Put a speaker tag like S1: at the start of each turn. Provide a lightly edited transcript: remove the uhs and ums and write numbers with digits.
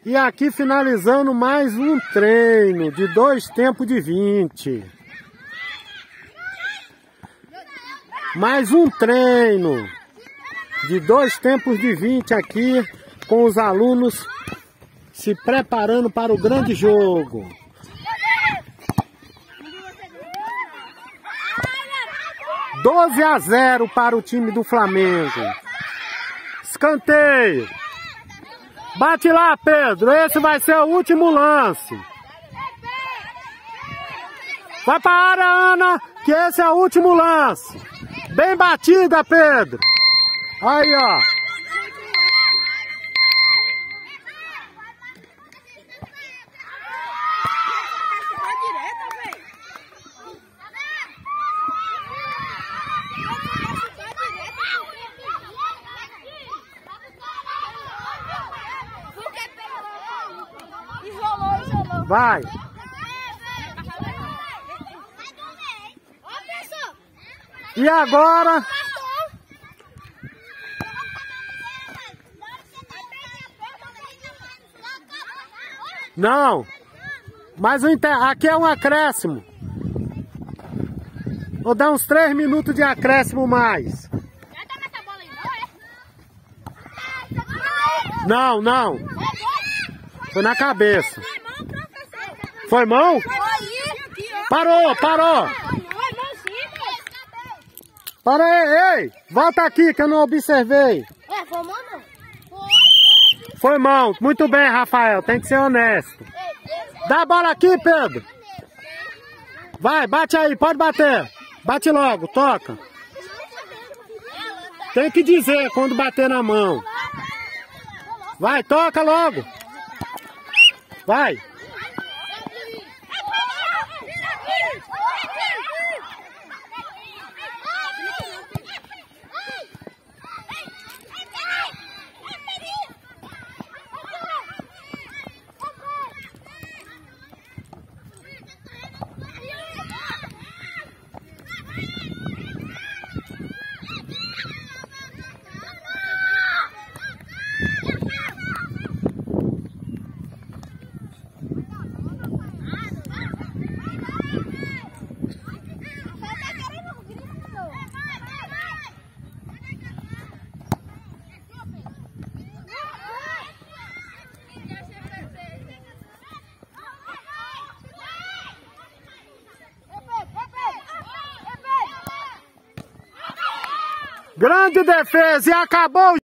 S1: E aqui finalizando mais um treino de 2 tempos de 20. Mais um treino de 2 tempos de 20 aqui com os alunos se preparando para o grande jogo. 12-0 para o time do Flamengo. Escanteio. Bate lá, Pedro. Esse vai ser o último lance. Vai para a área, Ana, que esse é o último lance. Bem batida, Pedro. Aí, ó. Vai. E agora? Não. Mas aqui é um acréscimo. Vou dar uns 3 minutos de acréscimo mais. Não, não. Foi na cabeça. Foi mão? Parou, parou. Para aí, ei. Volta aqui que eu não observei.
S2: Foi mão não?
S1: Foi mão. Muito bem, Rafael. Tem que ser honesto. Dá a bola aqui, Pedro. Vai, bate aí. Pode bater. Bate logo, toca. Tem que dizer quando bater na mão. Vai, toca logo. Vai. Grande defesa e acabou.